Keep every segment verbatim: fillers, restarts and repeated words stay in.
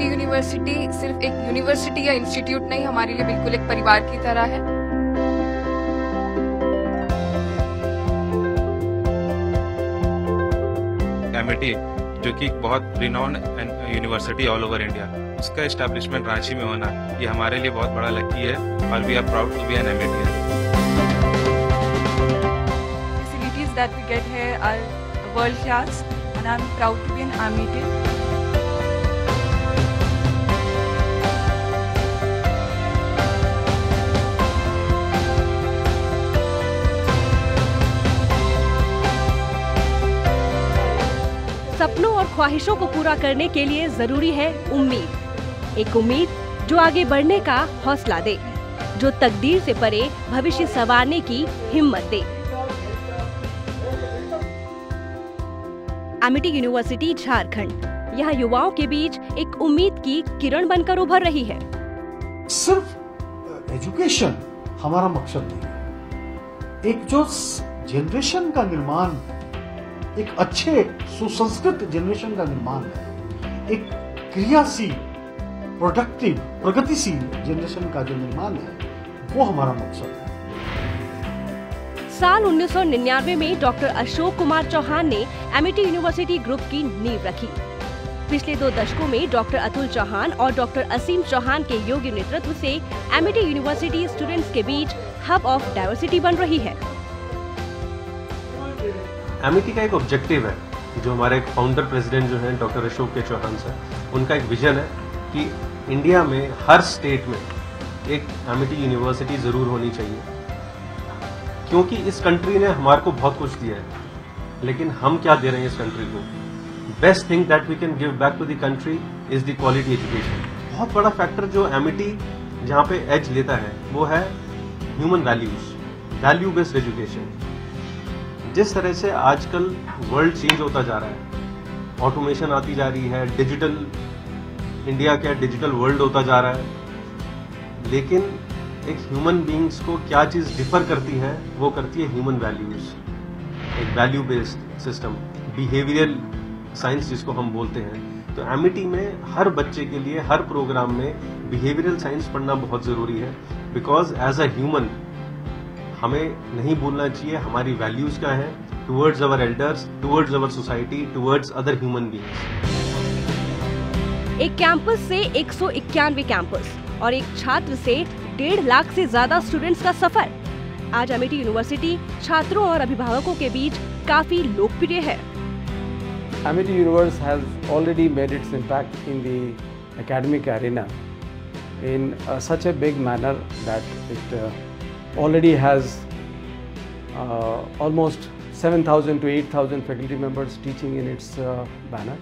Amity university सिर्फ एक university या इंस्टीट्यूट नहीं, हमारे लिए बिल्कुल एक परिवार की तरह है। एमिटी जो कि बहुत renowned university all over India, उसका एस्टैब्लिशमेंट रांची में होना ये हमारे लिए बहुत बड़ा लकी है और we are proud to be an Amitian. Facilities that we get here are world class and I'm proud to be an Amity. सपनों और ख्वाहिशों को पूरा करने के लिए जरूरी है उम्मीद। एक उम्मीद जो आगे बढ़ने का हौसला दे, जो तकदीर से परे भविष्य संवारने की हिम्मत दे। एमिटी यूनिवर्सिटी झारखंड यहाँ युवाओं के बीच एक उम्मीद की किरण बनकर उभर रही है। सिर्फ एजुकेशन हमारा मकसद नहीं है, एक जो जनरेशन का निर्माण, एक अच्छे सुसंस्कृत जनरेशन का निर्माण है, एक क्रियाशील प्रोडक्टिव प्रगतिशील जनरेशन का जो निर्माण है, वो हमारा मकसद है। साल उन्नीस सौ निन्यानवे में डॉक्टर अशोक कुमार चौहान ने एमिटी यूनिवर्सिटी ग्रुप की नींव रखी। पिछले दो दशकों में डॉक्टर अतुल चौहान और डॉक्टर असीम चौहान के योग्य नेतृत्व से एमिटी यूनिवर्सिटी स्टूडेंट्स के बीच हब ऑफ डाइवर्सिटी बन रही है। एमिटी का एक ऑब्जेक्टिव है, जो हमारे एक फाउंडर प्रेसिडेंट जो हैं डॉक्टर अशोक के चौहान सर, उनका एक विजन है कि इंडिया में हर स्टेट में एक एमिटी यूनिवर्सिटी जरूर होनी चाहिए, क्योंकि इस कंट्री ने हमारे को बहुत कुछ दिया है, लेकिन हम क्या दे रहे हैं इस कंट्री को? Best thing that we can give back to the country is the quality education. बहुत बड़ा फैक्टर जो एमिटी जहाँ पे एज लेता है वो है human values, value based education. जिस तरह से आजकल वर्ल्ड चेंज होता जा रहा है, ऑटोमेशन आती जा रही है, डिजिटल इंडिया क्या डिजिटल वर्ल्ड होता जा रहा है, लेकिन एक ह्यूमन बीइंग्स को क्या चीज़ डिफर करती है, वो करती है ह्यूमन वैल्यूज, एक value based system, behavioural science जिसको हम बोलते हैं। तो एमिटी में हर बच्चे के लिए हर प्रोग्राम में बिहेवियरल साइंस पढ़ना बहुत ज़रूरी है, बिकॉज एज अ ह्यूमन हमें नहीं भूलना चाहिए हमारी वैल्यूज क्या है towards our elders, towards our society, towards other human beings. एक कैंपस से एक सौ इक्यानवे कैंपस और एक छात्र से डेढ़ लाख से ज्यादा स्टूडेंट्स का सफर आज एमिटी यूनिवर्सिटी छात्रों और अभिभावकों के बीच काफी लोकप्रिय है। Amity University has already made its impact in the academic arena in uh, such a big manner that it uh, already has uh, almost seven thousand to eight thousand faculty members teaching in its uh, banner.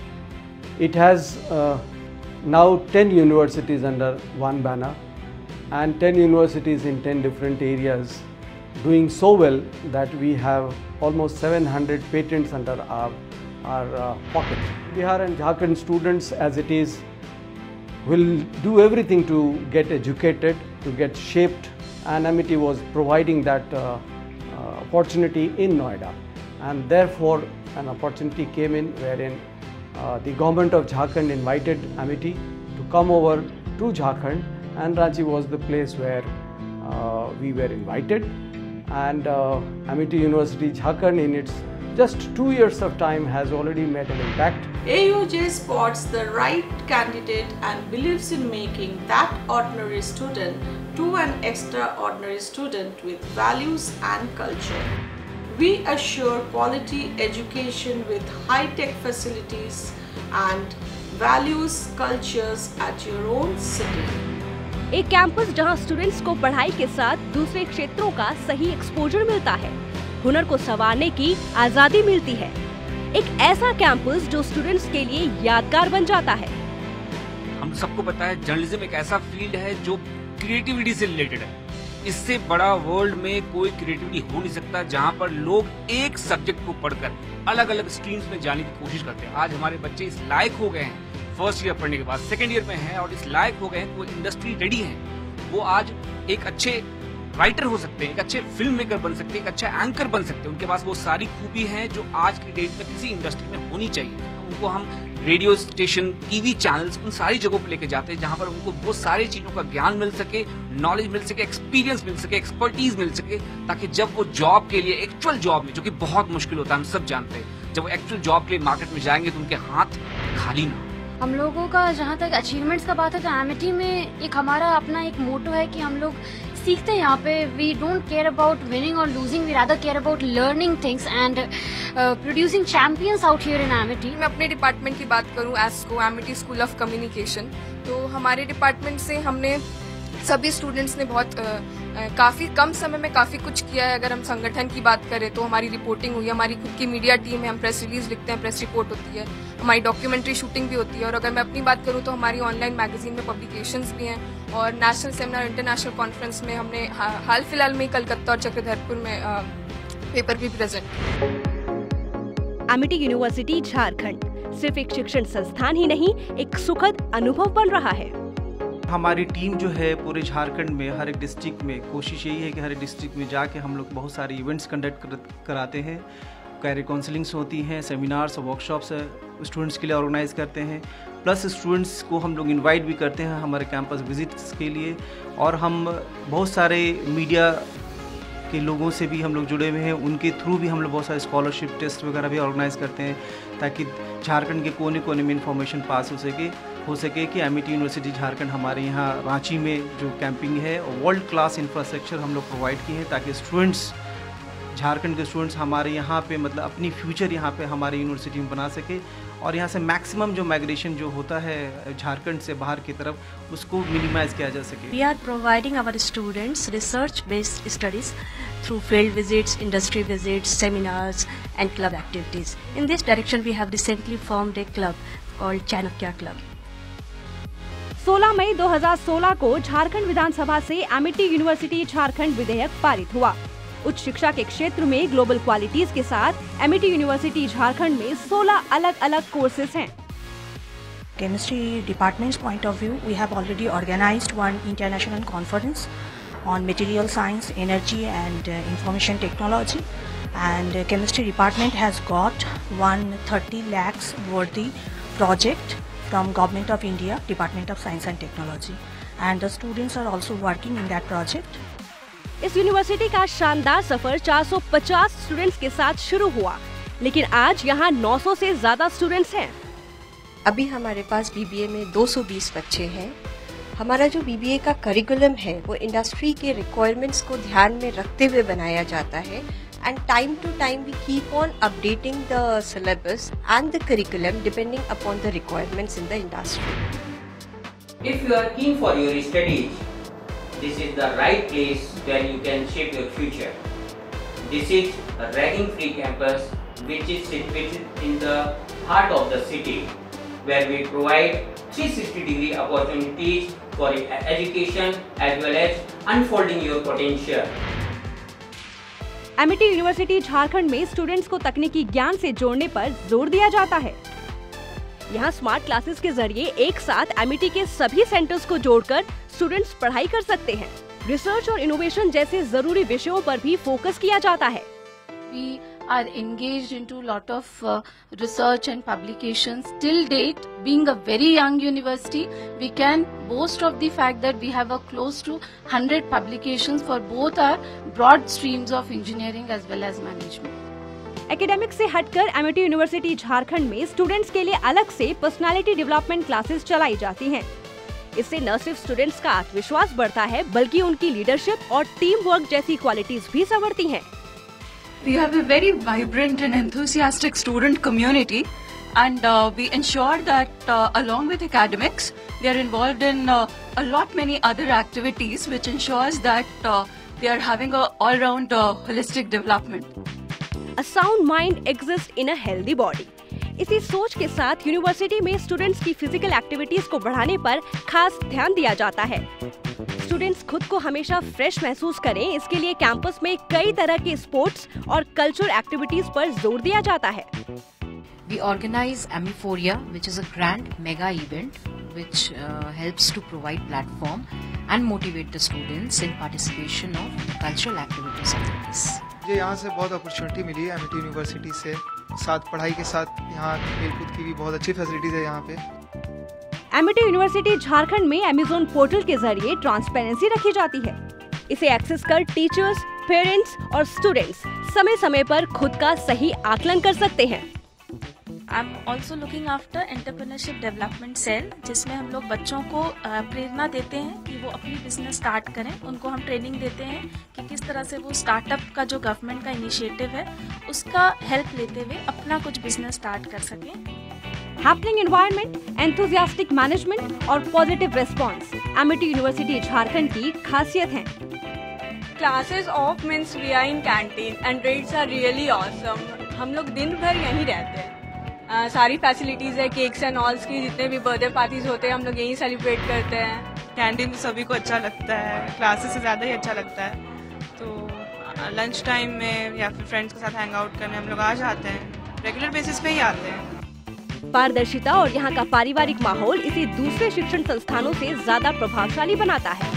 It has uh, now ten universities under one banner and ten universities in ten different areas doing so well that we have almost seven hundred patents under our, our uh, pocket. Bihar and Jharkhand students as it is will do everything to get educated, to get shaped, and Amity was providing that uh, uh, opportunity in Noida, and therefore an opportunity came in wherein uh, the government of Jharkhand invited Amity to come over to Jharkhand, and Ranchi was the place where uh, we were invited, and uh, Amity University Jharkhand in its just two years of time has already made an impact. A U J spots the right candidate and believes in making that ordinary student to an extraordinary student with values and culture. We assure quality education with high-tech facilities and values cultures at your own city. एक campus जहां students को पढ़ाई के साथ दूसरे क्षेत्रों का सही एक्सपोजर मिलता है, हुनर को संवारने की आजादी मिलती है। एक ऐसा कैंपस जो स्टूडेंट्स के लिए यादगार बन जाता है। हम सबको पता है जर्नलिज्म एक ऐसा फील्ड है जो क्रिएटिविटी से रिलेटेड है। इससे बड़ा वर्ल्ड में कोई क्रिएटिविटी हो नहीं सकता, जहां पर लोग एक सब्जेक्ट को पढ़कर अलग अलग स्ट्रीम्स में जाने की कोशिश करते हैं। आज हमारे बच्चे इस लायक हो गए हैं, फर्स्ट ईयर पढ़ने के बाद सेकेंड ईयर में हैं और इस लायक हो गए हैं, वो इंडस्ट्री रेडी है। वो आज एक अच्छे राइटर हो सकते हैं, एक अच्छे फिल्म मेकर बन सकते हैं, एक अच्छा एंकर बन सकते हैं। उनके पास वो सारी खूबी है जो आज की डेट में किसी इंडस्ट्री में होनी चाहिए। उनको हम रेडियो स्टेशन, टीवी चैनल्स, उन सारी जगहों पर लेके जाते हैं जहां पर उनको वो सारी चीजों का ज्ञान मिल सके, नॉलेज मिल सके, एक्सपीरियंस मिल सके, एक्सपर्टीज मिल सके, ताकि जब वो जॉब के लिए, एक्चुअल जॉब में, जो कि बहुत मुश्किल होता है, हम सब जानते हैं, जब वो एक्चुअल जॉब के लिए मार्केट में जाएंगे तो उनके हाथ खाली ना। हम लोगों का जहाँ तक अचीवमेंट्स का बात है तो एमिटी में एक हमारा अपना एक मोटो है कि हम लोग सीखते हैं यहाँ पे। We don't care about winning और losing, we rather care about learning things and producing champions out here in Amity. मैं अपने डिपार्टमेंट की बात करूँ, ASCO Amity school of communication, तो हमारे डिपार्टमेंट से हमने सभी स्टूडेंट्स ने बहुत आ, आ, काफी कम समय में काफी कुछ किया है। अगर हम संगठन की बात करें तो हमारी रिपोर्टिंग हुई है, हमारी खुद की मीडिया टीम है, हम प्रेस रिलीज लिखते हैं, प्रेस रिपोर्ट होती है, हमारी डॉक्यूमेंट्री शूटिंग भी होती है। और अगर मैं अपनी बात करूं तो हमारी ऑनलाइन मैगजीन में पब्लिकेशंस भी हैं और नेशनल सेमिनार, इंटरनेशनल कॉन्फ्रेंस में हमने हाल फिलहाल में कलकत्ता और चक्रधरपुर में आ, पेपर भी प्रेजेंट। एमिटी यूनिवर्सिटी झारखंड सिर्फ एक शिक्षण संस्थान ही नहीं, एक सुखद अनुभव बन रहा है। हमारी टीम जो है पूरे झारखंड में हर एक डिस्ट्रिक्ट में कोशिश यही है कि हर एक डिस्ट्रिक्ट में जाके हम लोग बहुत सारे इवेंट्स कंडक्ट कर, कराते हैं। कैरियर काउंसलिंग्स होती हैं, सेमिनार्स और वर्कशॉप्स स्टूडेंट्स के लिए ऑर्गेनाइज करते हैं। प्लस स्टूडेंट्स को हम लोग इनवाइट भी करते हैं हमारे कैंपस विजिट्स के लिए। और हम बहुत सारे मीडिया के लोगों से भी हम लोग जुड़े हुए हैं, उनके थ्रू भी हम लोग बहुत सारे स्कॉलरशिप टेस्ट वगैरह भी ऑर्गेनाइज करते हैं ताकि झारखंड के कोने कोने में इन्फॉर्मेशन पास हो सके हो सके कि एमिटी यूनिवर्सिटी झारखंड हमारे यहाँ रांची में जो कैंपिंग है वर्ल्ड क्लास इंफ्रास्ट्रक्चर हम लोग प्रोवाइड किए हैं ताकि स्टूडेंट्स, झारखंड के स्टूडेंट्स हमारे यहाँ पे मतलब अपनी फ्यूचर यहाँ पे हमारे यूनिवर्सिटी में बना सके और यहाँ से मैक्सिमम जो माइग्रेशन जो होता है झारखंड से बाहर की तरफ उसको मिनिमाइज किया जा सके। We are providing our students research-based studies through field visits, industry visits, seminars and club activities. In this direction, we have recently formed a club called Chanakya Club. सोलह मई दो हज़ार सोलह को झारखंड विधानसभा से एमिटी यूनिवर्सिटी झारखंड विधेयक पारित हुआ। उच्च शिक्षा के क्षेत्र में ग्लोबल क्वालिटीज के साथ एमिटी यूनिवर्सिटी झारखंड में सोलह अलग अलग कोर्सेज हैं। Chemistry department's point of view, we have already organized one international conference on material science, energy and uh, information technology, and uh, chemistry department has got one thirty lakhs worthy project from Government of India, Department of Science and Technology, and the students are also working in that project. इस university का शानदार सफर चार सौ पचास students के साथ शुरू हुआ, लेकिन आज यहाँ नौ सौ से ज्यादा स्टूडेंट्स हैं। अभी हमारे पास बीबीए में दो सौ बीस बच्चे हैं। हमारा जो बीबीए का करिकुलम है वो इंडस्ट्री के रिक्वायरमेंट्स को ध्यान में रखते हुए बनाया जाता है, and time to time we keep on updating the syllabus and the curriculum depending upon the requirements in the industry. If you are keen for your studies, this is the right place where you can shape your future. This is a ragging-free campus which is situated in the heart of the city, where we provide three sixty degree opportunities for education as well as unfolding your potential. Amity university Jharkhand में students को तकनीकी ज्ञान से जोड़ने पर जोर दिया जाता है। यहाँ स्मार्ट क्लासेस के जरिए एक साथ एमिटी के सभी सेंटर्स को जोड़कर स्टूडेंट्स पढ़ाई कर सकते हैं। रिसर्च और इनोवेशन जैसे जरूरी विषयों पर भी फोकस किया जाता है। We are engaged into lot of uh, research and publications. Till date, being a very young university, we can boast of the fact that we have a close to one hundred publications for both our broad streams of engineering as well as management. Academic से हटकर Amity university Jharkhand में students के लिए अलग से personality development classes चलाई जाती हैं। इससे न सिर्फ स्टूडेंट्स का आत्मविश्वास बढ़ता है, बल्कि उनकी लीडरशिप और टीम वर्क जैसी क्वालिटीज भी संवरती हैं। We have a very vibrant and enthusiastic student community, and uh, we ensure that uh, along with academics, they are involved in uh, a lot many other activities which ensures that uh, they are having a all-round uh, holistic development. A sound mind exists in a healthy body. इसी सोच के साथ university में students की physical activities को बढ़ाने पर खास ध्यान दिया जाता है। स्टूडेंट्स खुद को हमेशा फ्रेश महसूस करें, इसके लिए कैंपस में कई तरह के स्पोर्ट्स और कल्चरल एक्टिविटीज पर जोर दिया जाता है। We organize Amiforia, which is a grand mega event which uh, helps to provide platform and motivate the students in participation of cultural activities of this. मुझे यहाँ से बहुत अपॉर्चुनिटी मिली है एमिटी यूनिवर्सिटी से, साथ पढ़ाई के साथ यहाँ खेलकूद की भी बहुत अच्छी फैसिलिटीज है यहाँ पे। एमिटी यूनिवर्सिटी झारखंड में अमेज़न पोर्टल के जरिए ट्रांसपेरेंसी रखी जाती है। इसे एक्सेस कर टीचर्स, पेरेंट्स और स्टूडेंट्स समय समय पर खुद का सही आकलन कर सकते हैं। I am also looking after entrepreneurship development cell, जिसमें हम लोग बच्चों को प्रेरणा देते हैं कि वो अपनी बिजनेस स्टार्ट करें। उनको हम ट्रेनिंग देते हैं कि किस तरह से वो स्टार्टअप का जो गवर्नमेंट का इनिशिएटिव है उसका हेल्प लेते हुए अपना कुछ बिजनेस स्टार्ट कर सकें। हैपनिंग एनवायरनमेंट, एंथुसियास्टिक मैनेजमेंट और positive response Amity university Jharkhand की खासियत हैं। Classes off means we are in canteen and rates are really awesome. हम लोग दिन भर यहीं रहते हैं। Uh, सारी फैसिलिटीज है, केक्स एंड ऑल्स की जितने भी बर्थडे पार्टीज होते हैं हम लोग यहीं सेलिब्रेट करते हैं। कैंटीन सभी को अच्छा लगता है, क्लासेस से ज़्यादा ही अच्छा लगता है। तो लंच टाइम में या फिर फ्रेंड्स के साथ हैंग आउट करने हम लोग आ जाते हैं, रेगुलर बेसिस पे ही आते हैं। पारदर्शिता और यहाँ का पारिवारिक माहौल इसे दूसरे शिक्षण संस्थानों से ज्यादा प्रभावशाली बनाता है।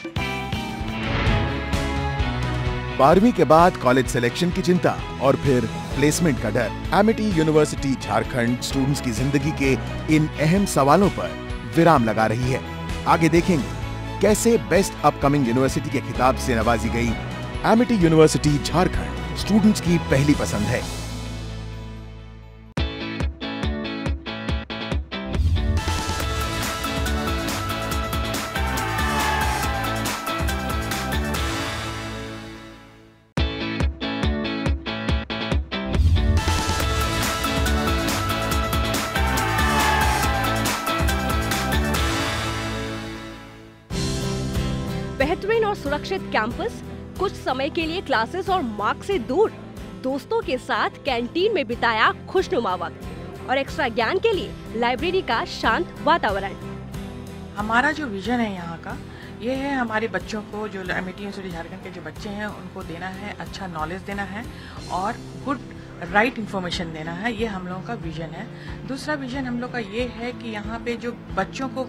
बारहवीं के बाद कॉलेज सिलेक्शन की चिंता और फिर प्लेसमेंट का डर। एमिटी यूनिवर्सिटी झारखंड स्टूडेंट्स की जिंदगी के इन अहम सवालों पर विराम लगा रही है। आगे देखेंगे कैसे बेस्ट अपकमिंग यूनिवर्सिटी के खिताब से नवाजी गई एमिटी यूनिवर्सिटी झारखंड स्टूडेंट्स की पहली पसंद है। बेहतरीन और सुरक्षित कैंपस, कुछ समय के लिए क्लासेस और मार्क से दूर, दोस्तों के साथ कैंटीन में बिताया खुशनुमा वक्त और एक्स्ट्रा ज्ञान के लिए लाइब्रेरी का शांत वातावरण। हमारा जो विजन है यहाँ का ये है, हमारे बच्चों को जो एमिटी यूनिवर्सिटी झारखंड के जो बच्चे हैं उनको देना है, अच्छा नॉलेज देना है और गुड राइट इन्फॉर्मेशन देना है। ये हम लोगों का विजन है। दूसरा विजन हम लोग का ये है कि यहाँ पे जो बच्चों को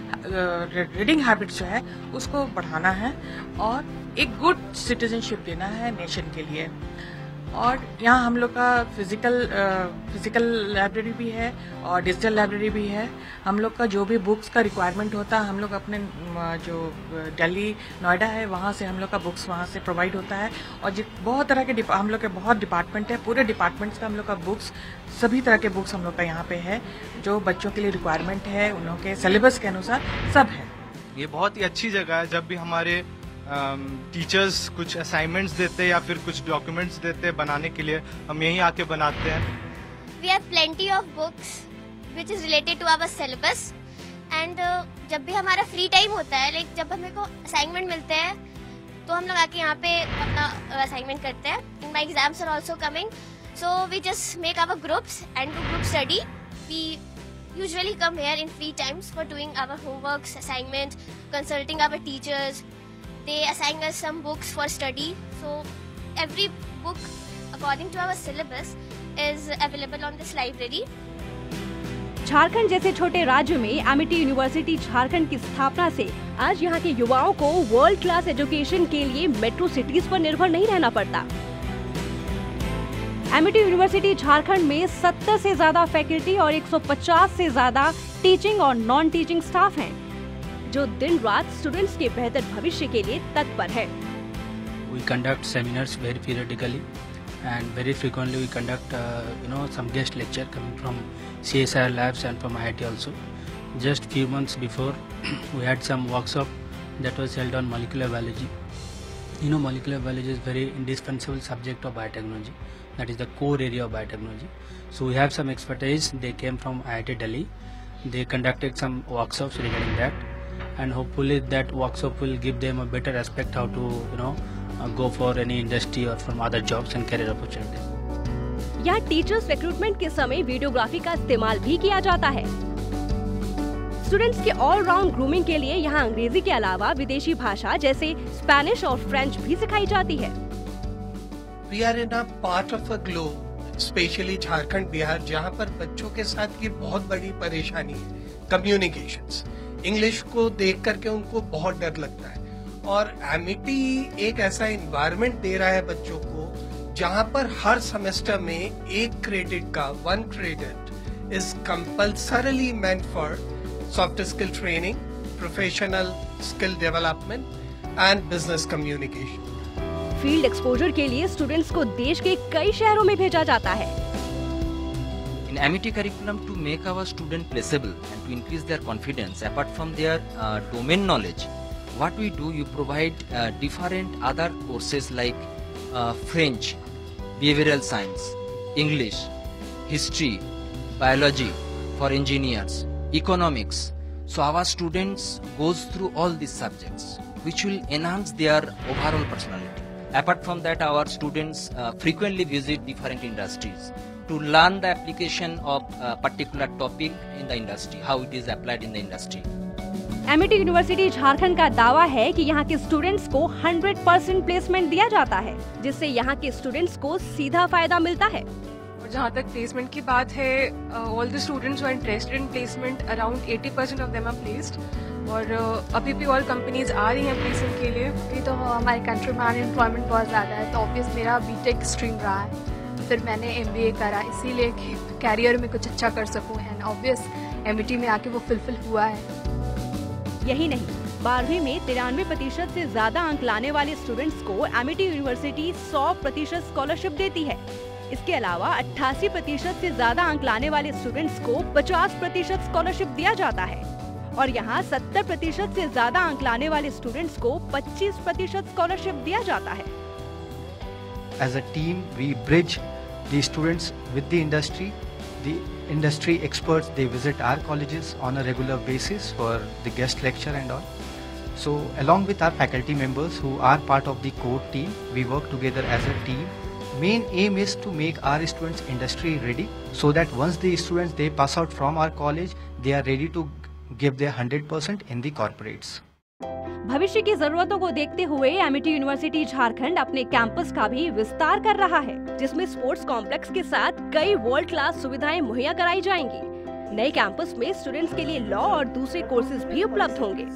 रीडिंग हैबिट्स जो है उसको बढ़ाना है और एक गुड सिटीजनशिप देना है नेशन के लिए। और यहाँ हम लोग का फिजिकल फिजिकल लाइब्रेरी भी है और डिजिटल लाइब्रेरी भी है। हम लोग का जो भी बुक्स का रिक्वायरमेंट होता है हम लोग अपने जो दिल्ली नोएडा है वहाँ से हम लोग का बुक्स वहाँ से प्रोवाइड होता है। और जित बहुत तरह के हम लोग के बहुत डिपार्टमेंट है, पूरे डिपार्टमेंट्स का हम लोग का बुक्स, सभी तरह के बुक्स हम लोग का यहाँ पे है जो बच्चों के लिए रिक्वायरमेंट है, उन लोगों के सिलेबस के अनुसार सब है। ये बहुत ही अच्छी जगह है। जब भी हमारे टीचर्स um, कुछ असाइनमेंट्स देते या फिर कुछ डॉक्यूमेंट्स देते बनाने के लिए, हम यहीं आके बनाते हैं। We have plenty of books which is related to our syllabus and uh, जब भी हमारा फ्री टाइम होता है, लाइक जब हमें को असाइनमेंट मिलते हैं तो हम लोग आके यहाँ पे अपना असाइनमेंट करते हैं। My exams are also coming, so we just make our groups and do group study. We usually come here in free times for doing our homeworks, assignments, consulting our teachers. They assign us some books for study. So every book according to our syllabus is available on this library. Jharkhand जैसे छोटे राज्य में Amity university Jharkhand की स्थापना से आज यहाँ के युवाओं को वर्ल्ड क्लास एजुकेशन के लिए मेट्रो सिटीज पर निर्भर नहीं रहना पड़ता। एमिटी यूनिवर्सिटी झारखंड में सत्तर से ज्यादा फैकल्टी और एक सौ पचास से ज्यादा टीचिंग और नॉन टीचिंग स्टाफ हैं, जो दिन रात स्टूडेंट्स के बेहतर भविष्य के लिए तत्पर है। We conduct seminars very periodically and very frequently we conduct uh, you know some guest lecture coming from C S I R labs and from I I T also. Just few months before we had some workshop that was held on molecular biology. You know, molecular biology is very indispensable subject of biotechnology. That is the core area of biotechnology. So we have some expertise. They came from I I T Delhi. They conducted some workshops regarding that. And hopefully that workshop will give them a better aspect how to you know uh, go for any industry or from other jobs and career opportunities. यहाँ teachers recruitment के समय videography का इस्तेमाल भी किया जाता है। Students के ऑल राउंड ग्रूमिंग के लिए यहाँ अंग्रेजी के अलावा विदेशी भाषा जैसे स्पेनिश और फ्रेंच भी सिखाई जाती है। We are in a part of a globe, especially Jharkhand Bihar, जहाँ पर बच्चों के साथ ये बहुत बड़ी परेशानी है कम्युनिकेशंस। इंग्लिश को देख करके उनको बहुत डर लगता है, और एमिटी एक ऐसा एनवायरनमेंट दे रहा है बच्चों को जहां पर हर सेमेस्टर में एक क्रेडिट का one credit is compulsorily meant for soft skill training, professional skill development and business communication. Field exposure के लिए स्टूडेंट्स को देश के कई शहरों में भेजा जाता है। In Amity curriculum, to make our student placeable and to increase their confidence, apart from their uh, domain knowledge, what we do, you provide uh, different other courses like uh, French, behavioral science, English, history, biology for engineers, economics. So our students goes through all these subjects, which will enhance their overall personality. Apart from that, our students uh, frequently visit different industries to learn the application of a particular topic in the industry, how it is applied in the industry. Amity university Jharkhand का दावा है कि यहाँ के students को hundred percent placement दिया जाता है, जिससे यहाँ के स्टूडेंट्स को सीधा फायदा मिलता है। और जहाँ तक प्लेसमेंट की बात है, all the students who are interested in placement, around eighty percent of them are placed, और uh, अभी भी और कंपनीज आ रही हैं प्लेसमेंट के लिए। अभी तो हमारे कंट्री में अनएम्प्लॉयमेंट बहुत ज़्यादा है, तो ऑब्वियस मेरा बीटेक स्ट्रीम रहा है, फिर मैंने एमबीए करा, इसीलिए कि कैरियर में कुछ अच्छा कर सकूं, एंड ऑब्वियस एमिटी में आके वो फुलफिल हुआ है। यही नहीं, बारहवीं में तिरानवे प्रतिशत से ज्यादा अंक लाने वाले स्टूडेंट्स को एमिटी यूनिवर्सिटी सौ प्रतिशत स्कॉलरशिप देती है। इसके अलावा अट्ठासी प्रतिशत से ज्यादा अंक लाने वाले स्टूडेंट्स को पचास प्रतिशत स्कॉलरशिप दिया जाता है, और यहाँ सत्तर प्रतिशत से ज्यादा अंक लाने वाले स्टूडेंट्स को पच्चीस प्रतिशत स्कॉलरशिप दिया जाता है। As a team, we bridge the students with the industry. The industry experts, they visit our colleges on a regular basis for the guest lecture and all. So along with our faculty members who are part of the core team, we work together as a team. Main aim is to make our students industry ready, so that once the students they pass out from our college, they are ready to give their one hundred percent in the corporates. भविष्य की जरूरतों को देखते हुए Amity university Jharkhand अपने campus का भी विस्तार कर रहा है, जिसमें स्पोर्ट्स कॉम्प्लेक्स के साथ कई वर्ल्ड क्लास सुविधाएं मुहैया कराई जाएंगी। नए कैंपस में स्टूडेंट्स के लिए लॉ और दूसरे कोर्सेज भी उपलब्ध होंगे।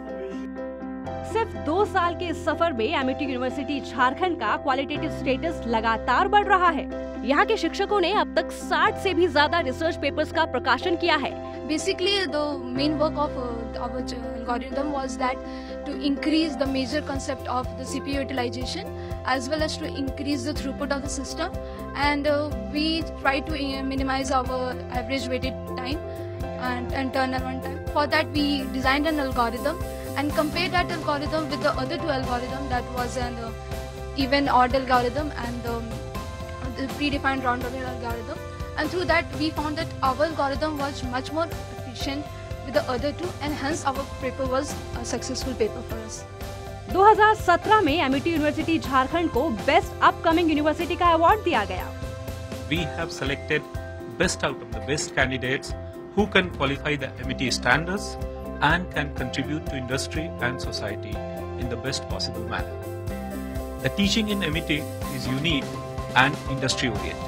सिर्फ दो साल के इस सफर में एमिटी यूनिवर्सिटी झारखंड का क्वालिटेटिव स्टेटस लगातार बढ़ रहा है। यहाँ के शिक्षकों ने अब तक साठ से भी ज्यादा रिसर्च पेपर्स का प्रकाशन किया है। Basically, the main work of uh, our algorithm was that to increase the major concept of the C P U utilization, as well as to increase the throughput of the system, and uh, we try to uh, minimize our average waited time and, and turnaround time. For that, we designed an algorithm and compared that algorithm with the other two algorithms, that was an uh, even odd algorithm and um, the predefined round robin algorithm. And through that, we found that our algorithm was much more efficient with the other two, and hence our paper was a successful paper for us. दो हज़ार सत्रह में Amity university Jharkhand को best upcoming university का award दिया गया। We have selected best out of the best candidates who can qualify the Amity standards and can contribute to industry and society in the best possible manner. The teaching in Amity is unique and industry oriented.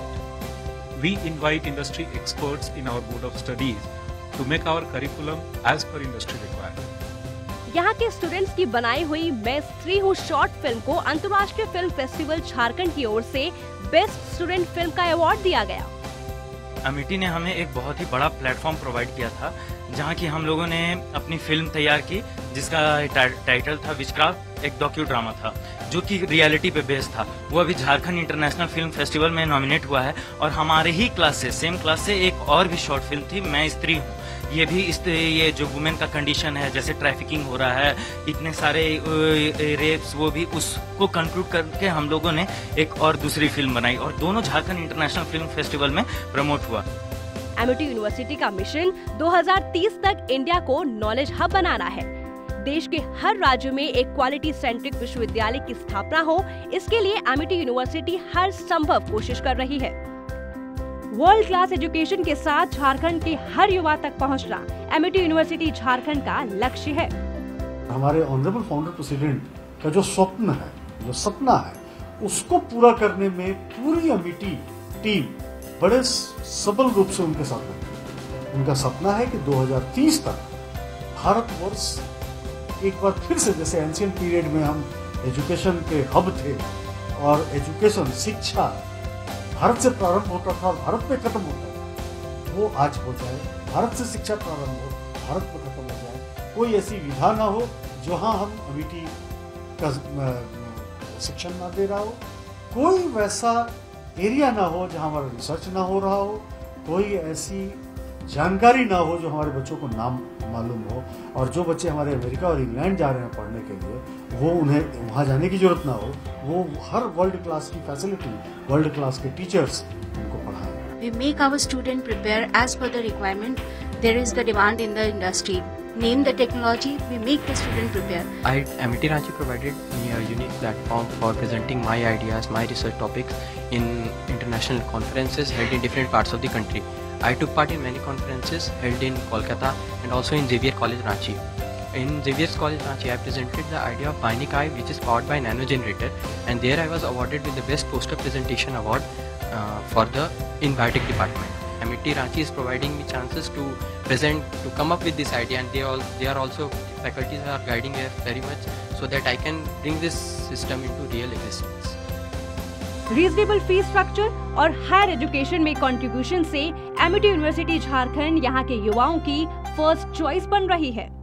We invite industry experts in our board of studies to make our curriculum as per industry requirement. यहाँ के students की बनाई हुई मैं स्त्री हूँ short film को अंतर्राष्ट्रीय फिल्म फेस्टिवल झारखंड की ओर से बेस्ट स्टूडेंट फिल्म का अवार्ड दिया गया। अमिटी ने हमें एक बहुत ही बड़ा प्लेटफॉर्म प्रोवाइड किया था, जहाँ की हम लोगों ने अपनी फिल्म तैयार की, जिसका टाइटल था विचक्राफ्ट, एक डॉक्यू ड्रामा था जो कि रियलिटी पे बेस्ड था। वो अभी झारखंड इंटरनेशनल फिल्म फेस्टिवल में नॉमिनेट हुआ है, और हमारे ही क्लास से सेम क्लास से एक और भी शॉर्ट फिल्म थी, मैं स्त्री हूँ। ये भी इस ये जो वुमेन का कंडीशन है, जैसे ट्रैफिकिंग हो रहा है, इतने सारे रेप्स, वो भी उसको कंक्लूड करके हम लोगों ने एक और दूसरी फिल्म बनाई, और दोनों झारखंड इंटरनेशनल फिल्म फेस्टिवल में प्रमोट हुआ। एमिटी यूनिवर्सिटी का मिशन दो हज़ार तीस तक इंडिया को नॉलेज हब बनाना है। देश के हर राज्य में एक क्वालिटी सेंट्रिक विश्वविद्यालय की स्थापना हो, इसके लिए एमिटी यूनिवर्सिटी हर संभव कोशिश कर रही है। वर्ल्ड क्लास एजुकेशन के साथ झारखंड के हर युवा तक पहुंचना एमिटी यूनिवर्सिटी झारखंड का लक्ष्य है। हमारे ऑनरेबल फाउंडर प्रेसिडेंट का जो स्वप्न है, जो सपना है, उसको पूरा करने में पूरी एमिटी टीम बड़े सबल रूप से उनके साथ है। उनका सपना है कि दो हज़ार तीस तक भारतवर्ष एक बार फिर से, जैसे एंशियंट पीरियड में हम एजुकेशन के हब थे और एजुकेशन शिक्षा भारत से प्रारंभ होता था और भारत में खत्म होता था, वो आज हो जाए। भारत से शिक्षा प्रारंभ हो, भारत में खत्म हो जाए। कोई ऐसी विधा ना हो जहाँ हम अमिटी का शिक्षण ना दे रहा हो, कोई वैसा एरिया ना हो जहाँ हमारा रिसर्च ना हो रहा हो, कोई ऐसी जानकारी ना हो जो हमारे बच्चों को नाम मालूम हो, और जो बच्चे हमारे अमेरिका और इंग्लैंड जा रहे हैं पढ़ने के लिए वो उन्हें वहाँ जाने की जरूरत ना हो, वो हर वर्ल्ड क्लास की फैसिलिटी, वर्ल्ड क्लास के टीचर्स उनको पढ़ाएं। We make our student prepare as per the requirement. There is the demand in the industry. Name the technology, we make the student prepare. I, AmityRanchi provided me a unique platform for presenting my ideas, my research topics in international conferences held in different parts of the country. I took part in many conferences held in Kolkata and also in Xavier College Ranchi. In Xavier's College Ranchi, I presented the idea of Bionic Eye, which is powered by nano generator, and there I was awarded with the best poster presentation award uh, for the in biotech department. Amity Ranchi is providing me chances to present, to come up with this idea, and they all they are also faculties are guiding me very much so that I can bring this system into real existence. Reasonable fees structure और higher education में contribution से Amity university Jharkhand यहाँ के युवाओं की first choice बन रही है।